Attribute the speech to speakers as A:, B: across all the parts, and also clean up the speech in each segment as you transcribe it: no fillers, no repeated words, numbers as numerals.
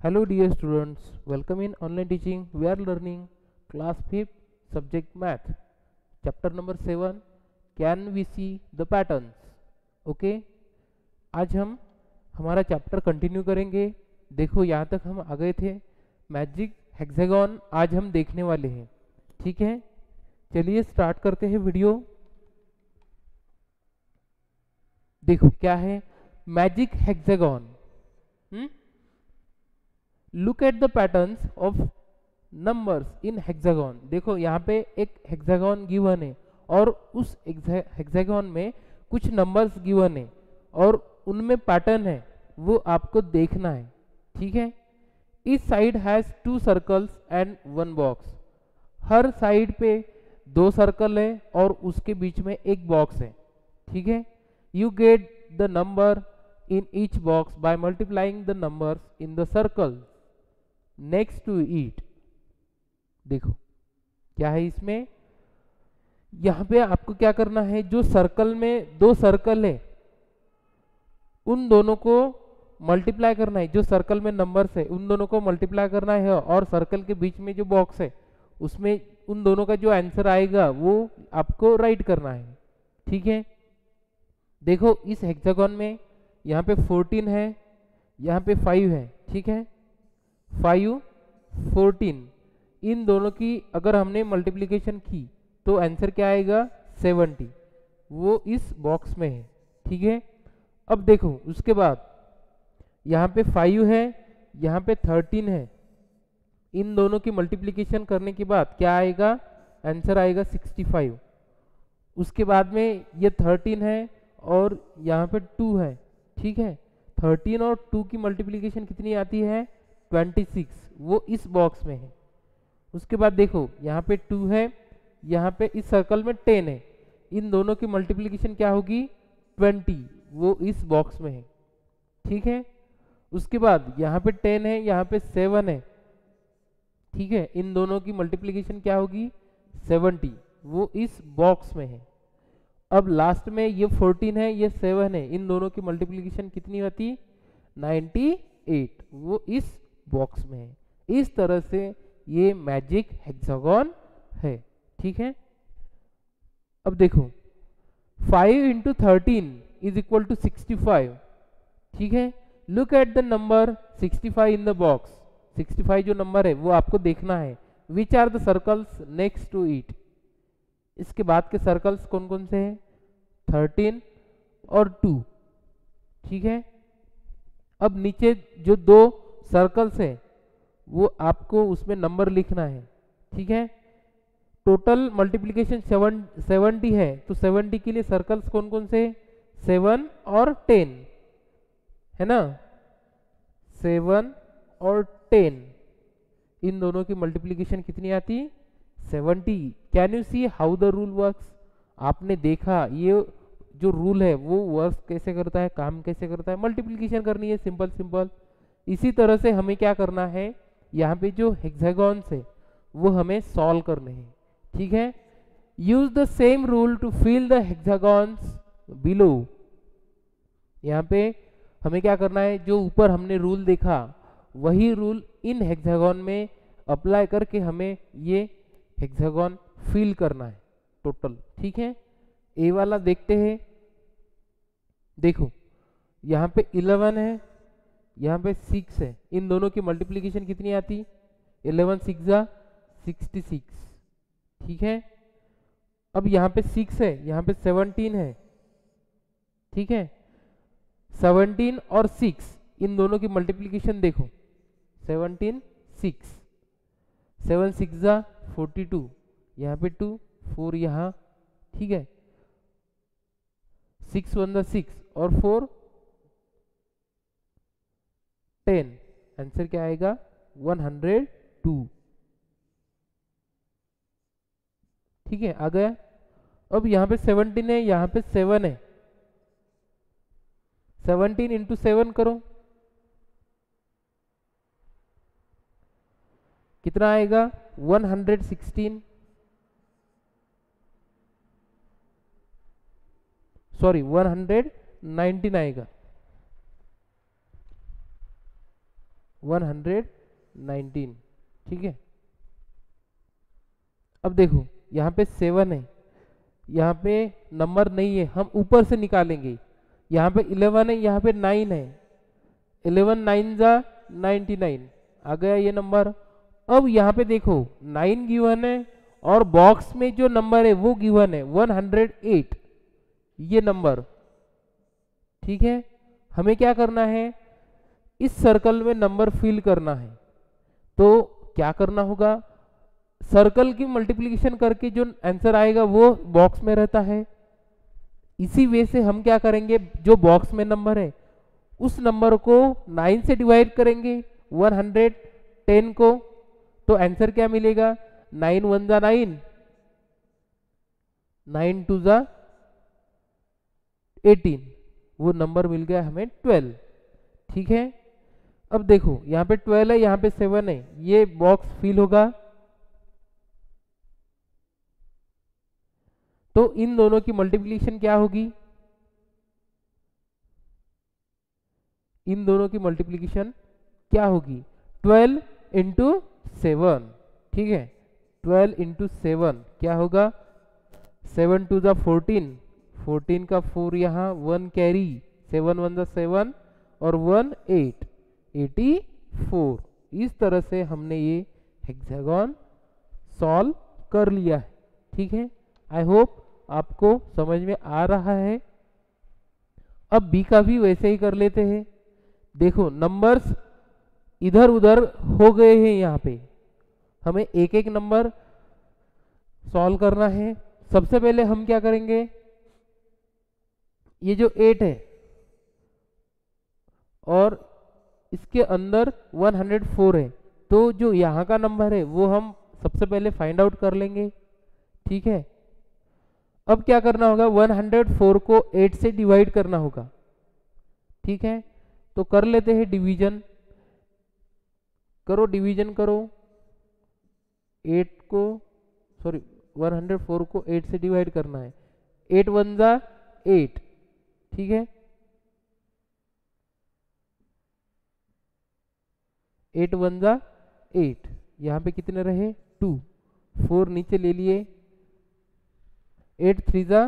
A: Hello dear students, welcome in online teaching. We are learning class 5th subject math. Chapter number 7, Can we see the patterns? Okay, आज हम हमारा chapter continue करेंगे। देखो यहाँ तक हम आ गए थे, मैजिक हेक्सागन आज हम देखने वाले हैं। ठीक है, चलिए स्टार्ट करते हैं वीडियो। देखो क्या है magic hexagon. Look at the patterns of numbers in hexagon. देखो यहाँ पे एक हेक्सागन गिवन है और उस हेक्सागन में कुछ नंबर्स गिवन है और उनमें पैटर्न है, वो आपको देखना है। ठीक है, इस side has 2 circles and 1 box. हर साइड पे 2 सर्कल है और उसके बीच में एक बॉक्स है। ठीक है, you get the number in each box by multiplying the numbers in the circle next to it. देखो क्या है इसमें, यहां पे आपको क्या करना है, जो सर्कल में 2 सर्कल है उन दोनों को मल्टीप्लाई करना है। जो सर्कल में नंबर्स है उन दोनों को मल्टीप्लाई करना है और सर्कल के बीच में जो बॉक्स है उसमें उन दोनों का जो आंसर आएगा वो आपको राइट करना है। ठीक है, देखो इस हेक्सागन में यहाँ पे 14 है, यहाँ पे 5 है। ठीक है, 5 14, इन दोनों की अगर हमने मल्टीप्लिकेशन की तो आंसर क्या आएगा 70, वो इस बॉक्स में है। ठीक है, अब देखो उसके बाद यहाँ पे 5 है, यहाँ पे 13 है, इन दोनों की मल्टीप्लिकेशन करने के बाद क्या आएगा, आंसर आएगा 65। उसके बाद में ये 13 है और यहाँ पे 2 है। ठीक है, 13 और 2 की मल्टीप्लिकेशन कितनी आती है 26, वो इस बॉक्स में है। उसके बाद देखो यहाँ पे 2 है, यहाँ पे इस सर्कल में 10 है, इन दोनों की मल्टीप्लिकेशन क्या होगी 20, वो इस बॉक्स में है। ठीक है, उसके बाद यहाँ पे 10 है, यहाँ पे 7 है। ठीक है, इन दोनों की मल्टीप्लिकेशन क्या होगी 70, वो इस बॉक्स में है। अब लास्ट में ये 14 है, ये 7 है, इन दोनों की मल्टीप्लिकेशन कितनी होती 98, वो इस बॉक्स में है। इस तरह से ये मैजिक हेक्सागन है। ठीक है, अब देखो 5 इंटू 13 इज इक्वल टू 65। ठीक है, look at the number 65 in the box. 65 जो नंबर है वो आपको देखना है। Which are the circles next to it. इसके बाद के सर्कल्स कौन कौन से हैं 13 और 2। ठीक है, अब नीचे जो 2 सर्कल्स है वो आपको उसमें नंबर लिखना है। ठीक है, टोटल मल्टीप्लिकेशन 70 है, तो 70 के लिए सर्कल्स कौन कौन से 7 और 10 है ना, 7 और 10, इन दोनों की मल्टीप्लिकेशन कितनी आती 70। Can you see how the rule works. आपने देखा ये जो रूल है वो वर्क कैसे करता है, काम कैसे करता है। मल्टीप्लिकेशन करनी है, सिंपल सिंपल। इसी तरह से हमें क्या करना है, यहाँ पे जो हेक्सागन्स है वो हमें सॉल्व करने हैं। ठीक है, use the same rule to fill the hexagons below. यहाँ पे हमें क्या करना है, जो ऊपर हमने रूल देखा वही रूल इन हेक्सागन में अप्लाई करके हमें ये हेक्सागन फिल करना है टोटल। ठीक है, ए वाला देखते हैं। देखो यहाँ पे 11 है, यहाँ पे 6 है, इन दोनों की मल्टीप्लिकेशन कितनी आती 11 6 जा 66। ठीक है, अब यहाँ पे 6 है, यहाँ पे 17 है। ठीक है, 17 और 6 इन दोनों की मल्टीप्लिकेशन देखो 17 6, 7 6 जा 42, यहाँ पे 2 4 यहाँ। ठीक है, 6 1 जा 6 और 4 10, आंसर क्या आएगा 102। ठीक है, आ गया। अब यहाँ पे 17 है, यहाँ पे 7 है, 17 इंटू 7 करो, कितना आएगा 116, सॉरी 119 आएगा। 119, ठीक है। अब देखो यहाँ पे 7 है, यहाँ पे नंबर नहीं है, हम ऊपर से निकालेंगे। यहाँ पे 11 है, यहाँ पे 9 है, 11 9 जा 99 आ गया ये नंबर। अब यहाँ पे देखो 9 गिवन है और बॉक्स में जो नंबर है वो गिवन है 108 ये नंबर, ठीक है। हमें क्या करना है, इस सर्कल में नंबर फिल करना है। तो क्या करना होगा, सर्कल की मल्टीप्लिकेशन करके जो आंसर आएगा वो बॉक्स में रहता है। इसी वे से हम क्या करेंगे, जो बॉक्स में नंबर है उस नंबर को 9 से डिवाइड करेंगे 110 को, तो आंसर क्या मिलेगा, 9 1 जा 9, 9 2 जा 18, वो नंबर मिल गया हमें 12, ठीक है। अब देखो यहाँ पे 12 है, यहाँ पे 7 है, ये बॉक्स फिल होगा। तो इन दोनों की मल्टीप्लिकेशन क्या होगी, इन दोनों की मल्टीप्लिकेशन क्या होगी, 12 इंटू 7, ठीक है। 12 इंटू 7 क्या होगा, 7 2 जा 14, 14 का 4 यहाँ 1 कैरी, 7 1 जा 7 और 1 8, 84। इस तरह से हमने ये हेक्सागन सॉल्व कर लिया है, ठीक है। आई होप आपको समझ में आ रहा है। अब बी का भी वैसे ही कर लेते हैं। देखो नंबर्स इधर उधर हो गए हैं, यहाँ पे हमें एक एक नंबर सॉल्व करना है। सबसे पहले हम क्या करेंगे, ये जो 8 है और इसके अंदर 104 है, तो जो यहाँ का नंबर है वो हम सबसे पहले फाइंड आउट कर लेंगे, ठीक है। अब क्या करना होगा, 104 को 8 से डिवाइड करना होगा, ठीक है। तो कर लेते हैं डिवीजन, करो डिवीजन करो, 104 को 8 से डिवाइड करना है, 8 1 जा 8, ठीक है। 8 1 जा 8, यहाँ पे कितने रहे 2, 4 नीचे ले लिए, 8 3 जा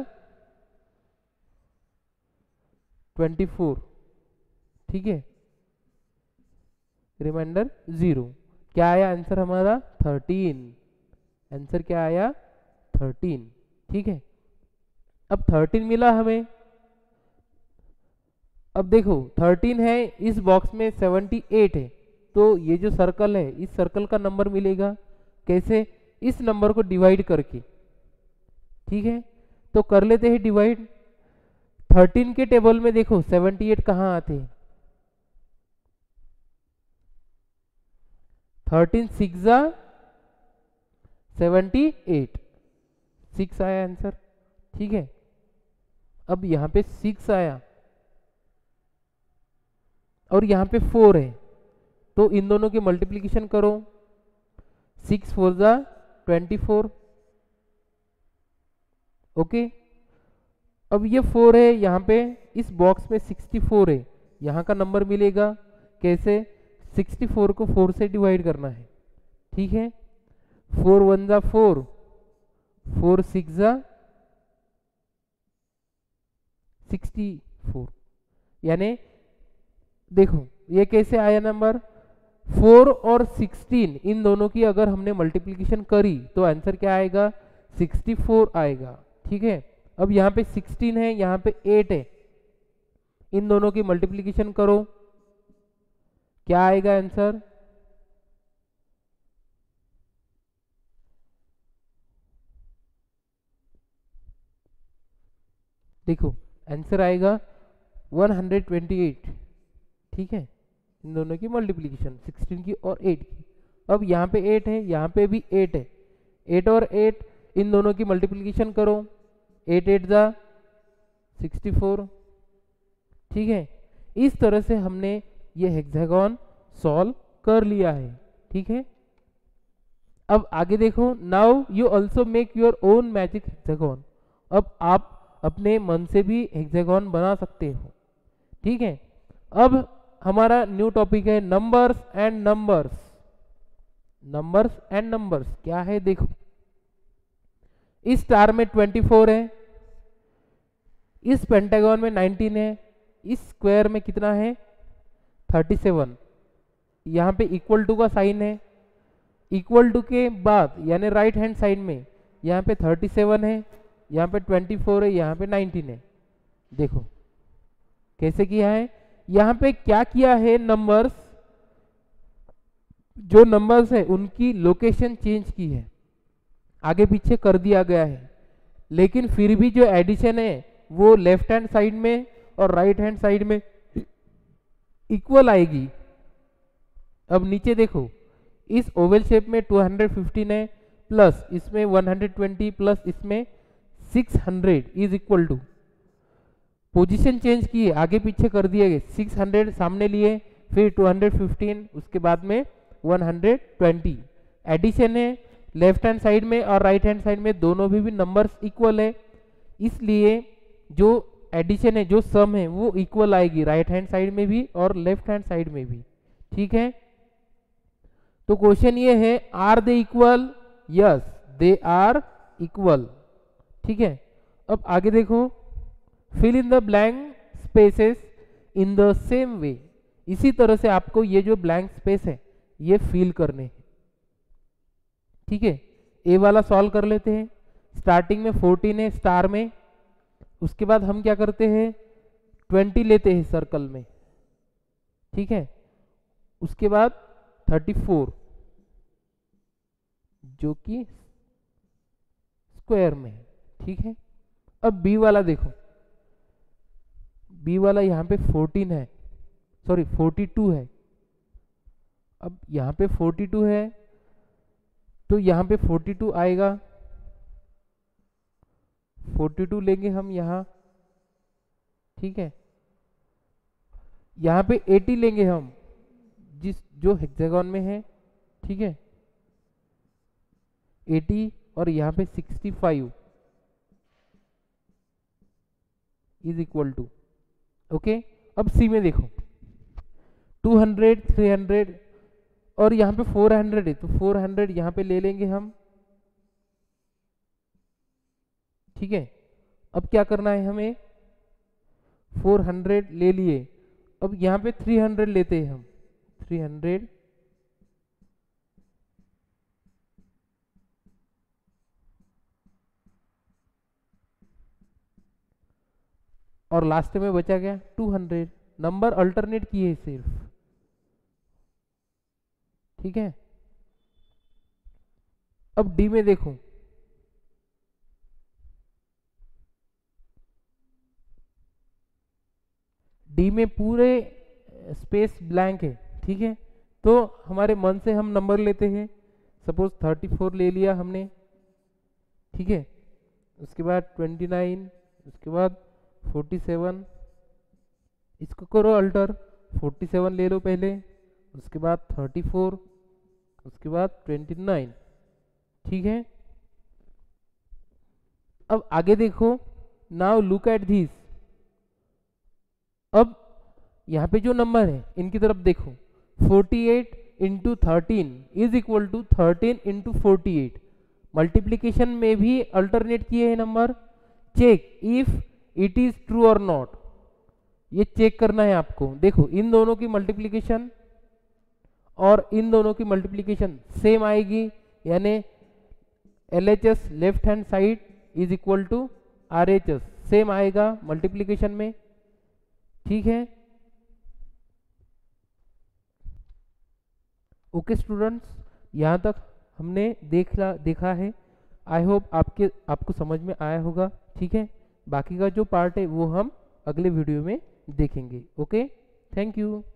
A: 24, ठीक है। रिमाइंडर 0, क्या आया आंसर हमारा 13, आंसर क्या आया 13, ठीक है। अब 13 मिला हमें। अब देखो 13 है, इस बॉक्स में 78 है, तो ये जो सर्कल है इस सर्कल का नंबर मिलेगा कैसे, इस नंबर को डिवाइड करके, ठीक है। तो कर लेते हैं डिवाइड। 13 के टेबल में देखो 78 कहाँ आते हैं, 13 6 जा 78, 6 आया आंसर, ठीक है। अब यहाँ पे 6 आया और यहाँ पे 4 है, तो इन दोनों की मल्टीप्लिकेशन करो, 6 4 जा 24, ओके। अब ये 4 है, यहाँ पे इस बॉक्स में 64 है, यहाँ का नंबर मिलेगा कैसे, 64 को 4 से डिवाइड करना है, ठीक है। 4 1 जा 4, 4 6 जा 64, यानी देखो ये कैसे आया नंबर, 4 और 16 इन दोनों की अगर हमने मल्टीप्लिकेशन करी तो आंसर क्या आएगा 64 आएगा, ठीक है। अब यहाँ पे 16 है, यहाँ पे 8 है, इन दोनों की मल्टीप्लिकेशन करो, क्या आएगा आंसर, देखो आंसर आएगा 128, ठीक है। इन दोनों की मल्टीप्लिकेशन 16 की और 8 की। अब यहाँ पे 8 है, यहाँ पे भी 8 है, 8 और 8 इन दोनों की मल्टीप्लिकेशन करो, 8 8 जा 64, ठीक है। इस तरह से हमने ये हेक्सागन सॉल्व कर लिया है, ठीक है। अब आगे देखो, now you also make your own magic hexagon, अब आप अपने मन से भी हेक्सागन बना सकते हो, ठीक है। अब हमारा न्यू टॉपिक है numbers and numbers. Numbers and numbers क्या है देखो, इस स्टार में 24 है, इस पेंटागन में 19 है, इस स्क्वायर में कितना है 37। यहाँ पे इक्वल टू का साइन है, इक्वल टू के बाद यानी राइट हैंड साइड में यहाँ पे 37 है, यहाँ पे 24 है, यहाँ पे 19 है। देखो कैसे किया है, यहाँ पे क्या किया है, नंबर्स जो नंबर्स है उनकी लोकेशन चेंज की है, आगे पीछे कर दिया गया है, लेकिन फिर भी जो एडिशन है वो लेफ्ट हैंड साइड में और राइट हैंड साइड में इक्वल आएगी। अब नीचे देखो, इस ओवल शेप में 215 है, प्लस इसमें 120 प्लस इसमें 600 is equal to, position change किए, आगे पीछे कर दिए गए, 600 सामने लिए, फिर 215, उसके बाद में 120। एडिशन है लेफ्ट हैंड साइड में और राइट हैंड साइड में दोनों भी नंबर्स इक्वल है, इसलिए जो एडिशन है जो सम है वो इक्वल आएगी राइट हैंड साइड में भी और लेफ्ट हैंड साइड में भी। ठीक है, तो क्वेश्चन ये है are they equal, yes they are equal. ठीक है, अब आगे देखो, fill in the blank spaces in the same way. इसी तरह से आपको ये जो ब्लैंक स्पेस है ये फिल करने हैं। ठीक है, ए वाला सॉल्व कर लेते हैं। स्टार्टिंग में 14 है स्टार में, उसके बाद हम क्या करते हैं 20 लेते हैं सर्कल में। ठीक है, उसके बाद 34 जो कि स्क्वायर में है। ठीक है, अब बी वाला देखो, बी वाला यहाँ पे 14 है, सॉरी 42 है। अब यहाँ पे 42 है तो यहाँ पे 42 आएगा, 42 लेंगे हम यहाँ। ठीक है, यहाँ पे 80 लेंगे हम जो हेक्सागन में है। ठीक है, 80 और यहाँ पे 65 इज इक्वल टू, ओके। अब सी में देखो 200 300 और यहाँ पे 400 है, तो 400 यहाँ पे ले लेंगे हम। ठीक है, अब क्या करना है हमें, 400 ले लिए, अब यहाँ पे 300 लेते हैं हम, 300 और लास्ट में बचा गया 200। नंबर अल्टरनेट किए सिर्फ। ठीक है, अब डी में देखो, डी में पूरे स्पेस ब्लैंक है। ठीक है, तो हमारे मन से हम नंबर लेते हैं, सपोज 34 ले लिया हमने। ठीक है, उसके बाद 29, उसके बाद 47, इसको करो अल्टर, 47 ले लो पहले, उसके बाद 34, उसके बाद 29। ठीक है, अब आगे देखो, नाउ लुक एट दिस। अब यहाँ पे जो नंबर है इनकी तरफ देखो, 48 into 13 is equal to 13 into 48। Multiplication में भी अल्टरनेट किए हैं number. Check if it is true और नॉट, ये चेक करना है आपको। देखो इन दोनों की मल्टीप्लीकेशन और इन दोनों की मल्टीप्लीकेशन सेम आएगी, यानी LHS left hand side is equal to RHS same आएगा मल्टीप्लीकेशन में। ठीक है, ओके स्टूडेंट्स, यहाँ तक हमने देखा है। आई होप आपको समझ में आया होगा। ठीक है, बाकी का जो पार्ट है वो हम अगले वीडियो में देखेंगे। Okay, thank you.